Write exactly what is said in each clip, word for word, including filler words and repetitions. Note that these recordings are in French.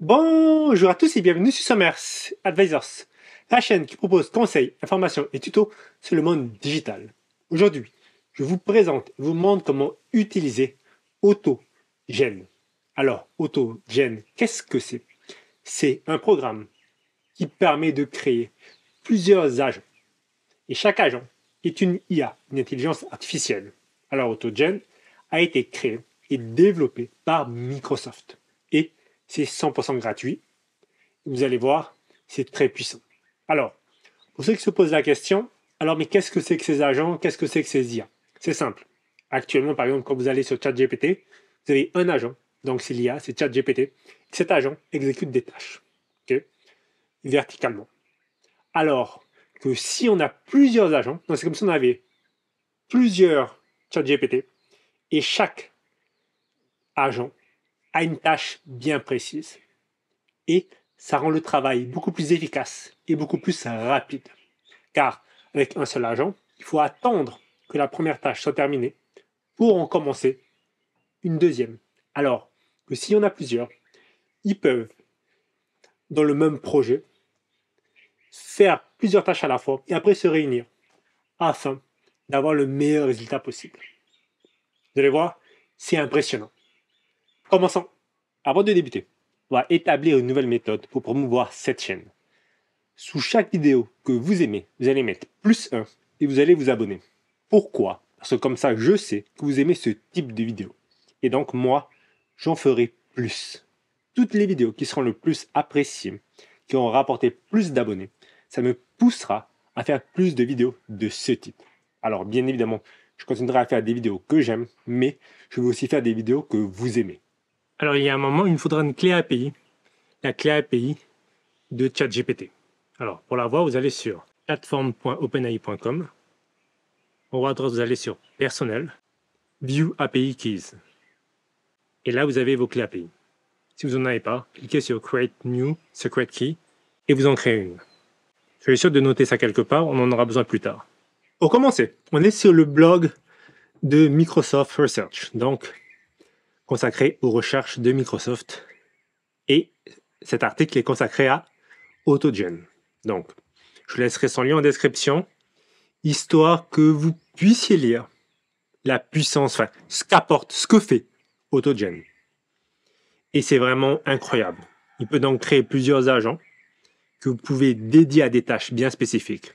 Bonjour à tous et bienvenue sur Summers Advisors, la chaîne qui propose conseils, informations et tutos sur le monde digital. Aujourd'hui, je vous présente et vous montre comment utiliser AutoGen. Alors, AutoGen, qu'est-ce que c'est? C'est un programme qui permet de créer plusieurs agents. Et chaque agent est une I A, une intelligence artificielle. Alors, AutoGen a été créé et développé par Microsoft. Et c'est cent pour cent gratuit. Vous allez voir, c'est très puissant. Alors, pour ceux qui se posent la question, alors mais qu'est-ce que c'est que ces agents? Qu'est-ce que c'est que ces I A? C'est simple. Actuellement, par exemple, quand vous allez sur ChatGPT, vous avez un agent, donc c'est l'I A, c'est ChatGPT. Cet agent exécute des tâches, okay, verticalement. Alors que si on a plusieurs agents, donc c'est comme si on avait plusieurs ChatGPT, et chaque agent a une tâche bien précise. Et ça rend le travail beaucoup plus efficace et beaucoup plus rapide. Car avec un seul agent, il faut attendre que la première tâche soit terminée pour en commencer une deuxième. Alors que si on a plusieurs, ils peuvent, dans le même projet, faire plusieurs tâches à la fois et après se réunir afin d'avoir le meilleur résultat possible. Vous allez voir, c'est impressionnant. Commençons. Avant de débuter, on va établir une nouvelle méthode pour promouvoir cette chaîne. Sous chaque vidéo que vous aimez, vous allez mettre plus un et vous allez vous abonner. Pourquoi? Parce que comme ça, je sais que vous aimez ce type de vidéo. Et donc, moi, j'en ferai plus. Toutes les vidéos qui seront le plus appréciées, qui auront rapporté plus d'abonnés, ça me poussera à faire plus de vidéos de ce type. Alors, bien évidemment, je continuerai à faire des vidéos que j'aime, mais je vais aussi faire des vidéos que vous aimez. Alors, il y a un moment, il me faudra une clé A P I, la clé A P I de ChatGPT. Alors, pour la voir, vous allez sur platform point openai point com. En haut à droite, vous allez sur Personnel, View A P I Keys. Et là, vous avez vos clés A P I. Si vous n'en avez pas, cliquez sur Create New Secret Key et vous en créez une. Soyez sûr de noter ça quelque part, on en aura besoin plus tard. Pour commencer, on est sur le blog de Microsoft Research, donc consacré aux recherches de Microsoft. Et cet article est consacré à AutoGen. Donc, je laisserai son lien en description, histoire que vous puissiez lire la puissance, enfin, ce qu'apporte, ce que fait AutoGen. Et c'est vraiment incroyable. Il peut donc créer plusieurs agents que vous pouvez dédier à des tâches bien spécifiques.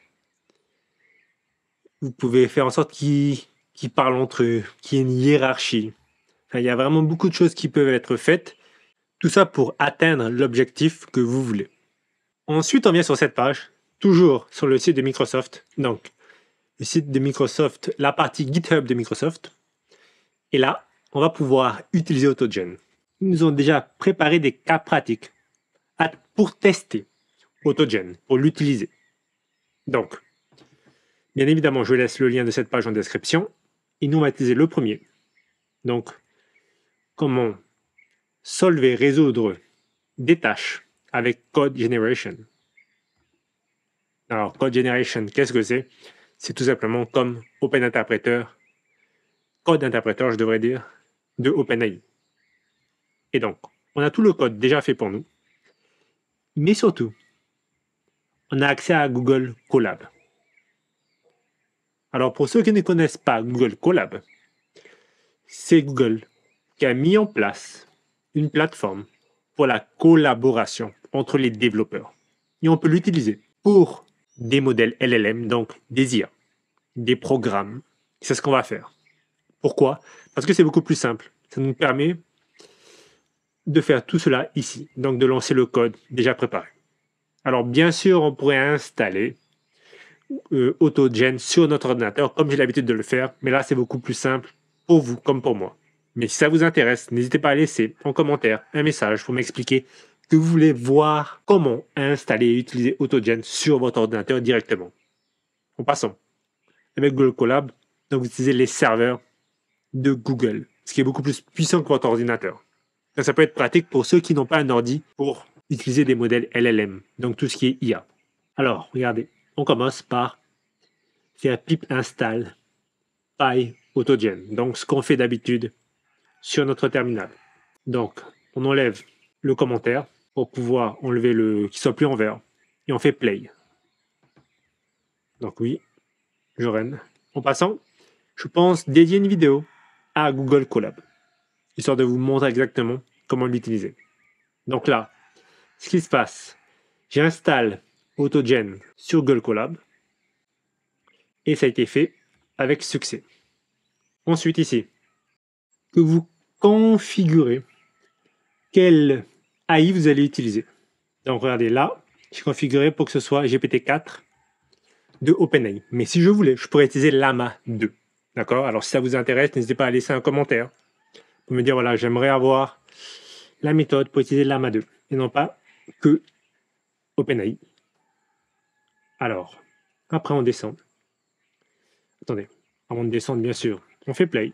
Vous pouvez faire en sorte qu'ils, qu'ils parlent entre eux, qu'il y ait une hiérarchie. Enfin, il y a vraiment beaucoup de choses qui peuvent être faites. Tout ça pour atteindre l'objectif que vous voulez. Ensuite, on vient sur cette page, toujours sur le site de Microsoft. Donc, le site de Microsoft, la partie GitHub de Microsoft. Et là, on va pouvoir utiliser AutoGen. Ils nous ont déjà préparé des cas pratiques pour tester AutoGen, pour l'utiliser. Donc, bien évidemment, je laisse le lien de cette page en description. Et nous, on va utiliser le premier. Donc, comment solver, résoudre des tâches avec Code Generation. Alors, Code Generation, qu'est-ce que c'est? C'est tout simplement comme Open Interpreter, Code Interpreter, je devrais dire, de OpenAI. Et donc, on a tout le code déjà fait pour nous, mais surtout, on a accès à Google Colab. Alors, pour ceux qui ne connaissent pas Google Colab, c'est Google qui a mis en place une plateforme pour la collaboration entre les développeurs. Et on peut l'utiliser pour des modèles L L M, donc des I A, des programmes. C'est ce qu'on va faire. Pourquoi? Parce que c'est beaucoup plus simple. Ça nous permet de faire tout cela ici, donc de lancer le code déjà préparé. Alors bien sûr, on pourrait installer euh, AutoGen sur notre ordinateur, comme j'ai l'habitude de le faire, mais là, c'est beaucoup plus simple pour vous comme pour moi. Mais si ça vous intéresse, n'hésitez pas à laisser en commentaire un message pour m'expliquer que vous voulez voir comment installer et utiliser AutoGen sur votre ordinateur directement. En passant, avec Google Colab, donc vous utilisez les serveurs de Google, ce qui est beaucoup plus puissant que votre ordinateur. Donc, ça peut être pratique pour ceux qui n'ont pas un ordi pour utiliser des modèles L L M, donc tout ce qui est I A. Alors, regardez, on commence par faire pip install PyAutoGen, donc ce qu'on fait d'habitude sur notre terminal. Donc, on enlève le commentaire, pour pouvoir enlever le qu'il soit plus en vert. Et on fait play. Donc oui, je renne. En passant, je pense dédier une vidéo à Google Colab, histoire de vous montrer exactement comment l'utiliser. Donc là, ce qui se passe, j'installe AutoGen sur Google Colab et ça a été fait avec succès. Ensuite ici, que vous configurez quelle A I vous allez utiliser. Donc regardez là, j'ai configuré pour que ce soit G P T quatre de OpenAI. Mais si je voulais, je pourrais utiliser Llama deux. D'accord? Alors si ça vous intéresse, n'hésitez pas à laisser un commentaire pour me dire voilà, j'aimerais avoir la méthode pour utiliser Llama deux et non pas que OpenAI. Alors, après on descend. Attendez, avant de descendre bien sûr, on fait play.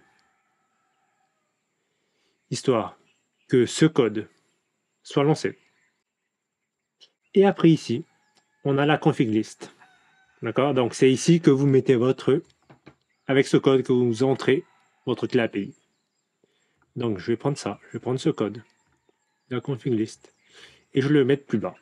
Histoire que ce code soit lancé. Et après ici, on a la config list. D'accord? Donc c'est ici que vous mettez votre, avec ce code que vous entrez, votre clé A P I. Donc je vais prendre ça, je vais prendre ce code, la config list, et je vais le mettre plus bas.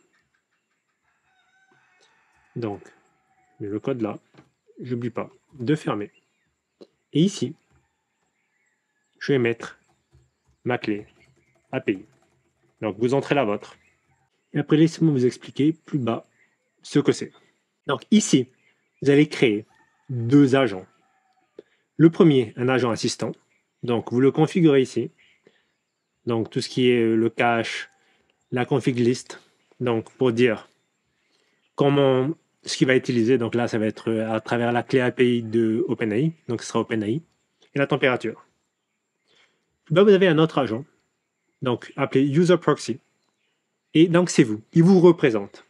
Donc, je mets le code là, j'oublie pas de fermer. Et ici, je vais mettre ma clé A P I. Donc vous entrez la vôtre. Et après, laissez-moi vous expliquer plus bas ce que c'est. Donc ici, vous allez créer deux agents. Le premier, un agent assistant. Donc vous le configurez ici. Donc tout ce qui est le cache, la config list. Donc pour dire comment ce qu'il va utiliser. Donc là, ça va être à travers la clé A P I de OpenAI. Donc ce sera OpenAI. Et la température. Là, vous avez un autre agent. Donc appelé User Proxy. Et donc c'est vous. Il vous représente.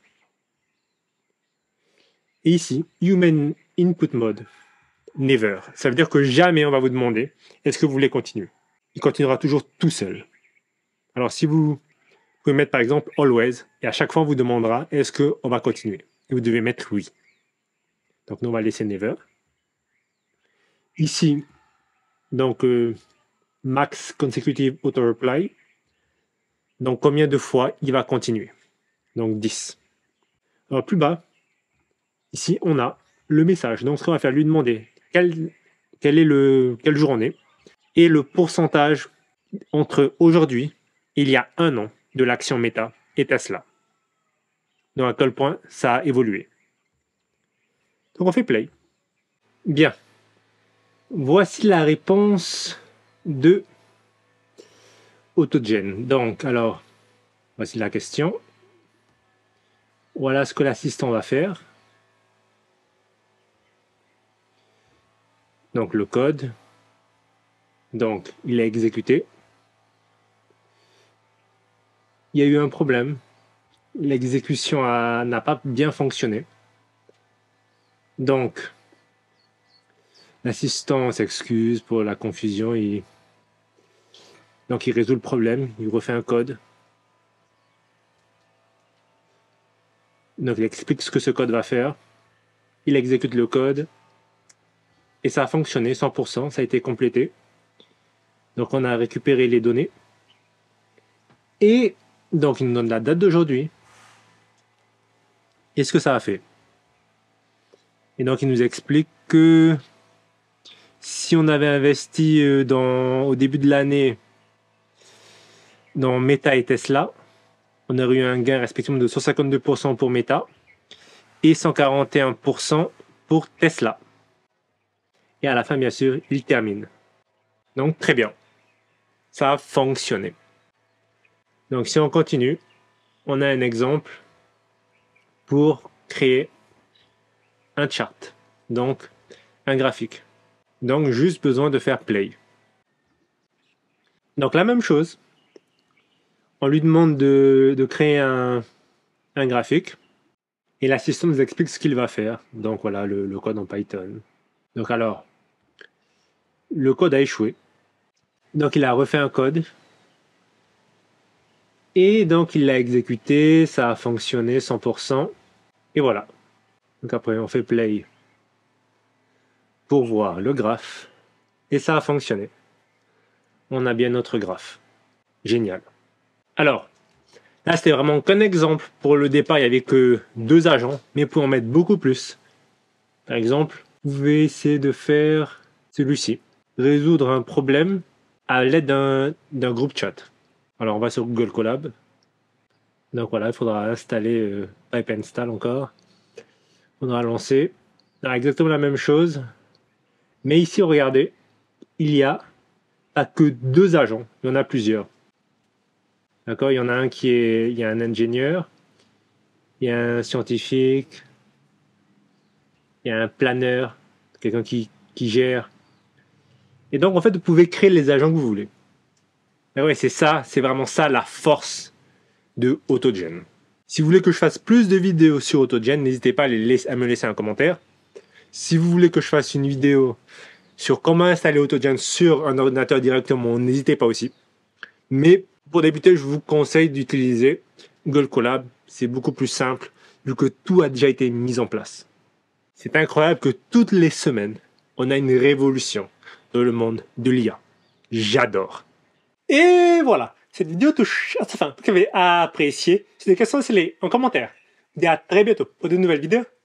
Et ici, Human Input Mode. Never. Ça veut dire que jamais on va vous demander est-ce que vous voulez continuer. Il continuera toujours tout seul. Alors si vous pouvez mettre par exemple always et à chaque fois on vous demandera est-ce qu'on va continuer. Et vous devez mettre oui. Donc nous on va laisser never. Ici, donc euh, max consecutive auto reply. Donc combien de fois il va continuer. Donc dix. Alors plus bas, ici on a le message. Donc ce qu'on va faire, lui demander quel, quel est le, quelle journée et le pourcentage entre aujourd'hui et il y a un an de l'action Meta et Tesla. Donc à quel point ça a évolué. Donc on fait play. Bien. Voici la réponse de AutoGen. Donc alors, voici la question. Voilà ce que l'assistant va faire. Donc le code. Donc il est exécuté. Il y a eu un problème. L'exécution n'a pas bien fonctionné. Donc, l'assistant s'excuse pour la confusion. Et... donc, il résout le problème. Il refait un code. Donc, il explique ce que ce code va faire. Il exécute le code. Et ça a fonctionné, cent pour cent. Ça a été complété. Donc, on a récupéré les données. Et donc, il nous donne la date d'aujourd'hui. Et ce que ça a fait. Et donc, il nous explique que si on avait investi dans, au début de l'année dans Meta et Tesla, on aurait eu un gain respectivement de cent cinquante-deux pour cent pour Meta et cent quarante et un pour cent pour Tesla. Et à la fin, bien sûr, il termine. Donc, très bien. Ça a fonctionné. Donc, si on continue, on a un exemple pour créer un chart. Donc, un graphique. Donc, juste besoin de faire play. Donc, la même chose. On lui demande de, de créer un, un graphique. Et l'assistant nous explique ce qu'il va faire. Donc, voilà le, le code en Python. Donc, alors, le code a échoué. Donc, il a refait un code. Et donc, il l'a exécuté. Ça a fonctionné cent pour cent. Et voilà. Donc, après, on fait play pour voir le graphe. Et ça a fonctionné. On a bien notre graphe. Génial. Alors, Là, c'était vraiment qu'un exemple. Pour le départ, il n'y avait que deux agents, mais vous pouvez en mettre beaucoup plus. Par exemple, vous pouvez essayer de faire celui-ci. Résoudre un problème à l'aide d'un d'un groupe chat. Alors, on va sur Google Colab. Donc voilà, il faudra installer euh, Pipe Install encore. Il faudra lancer. Alors, exactement la même chose. Mais ici, regardez, il y a pas que deux agents, il y en a plusieurs. D'accord, il y en a un qui est, il y a un ingénieur, il y a un scientifique, il y a un planeur, quelqu'un qui, qui gère. Et donc, en fait, vous pouvez créer les agents que vous voulez. Et ouais, c'est ça, c'est vraiment ça la force de AutoGen. Si vous voulez que je fasse plus de vidéos sur AutoGen, n'hésitez pas à, les laisser, à me laisser un commentaire. Si vous voulez que je fasse une vidéo sur comment installer AutoGen sur un ordinateur directement, n'hésitez pas aussi. Mais pour débuter, je vous conseille d'utiliser Google Colab. C'est beaucoup plus simple vu que tout a déjà été mis en place. C'est incroyable que toutes les semaines, on a une révolution dans le monde de l'I A. J'adore. Et voilà, cette vidéo touche à sa fin. Vous avez apprécié. Si vous avez des questions, laissez-les en commentaire. Je vous dis à très bientôt pour de nouvelles vidéos.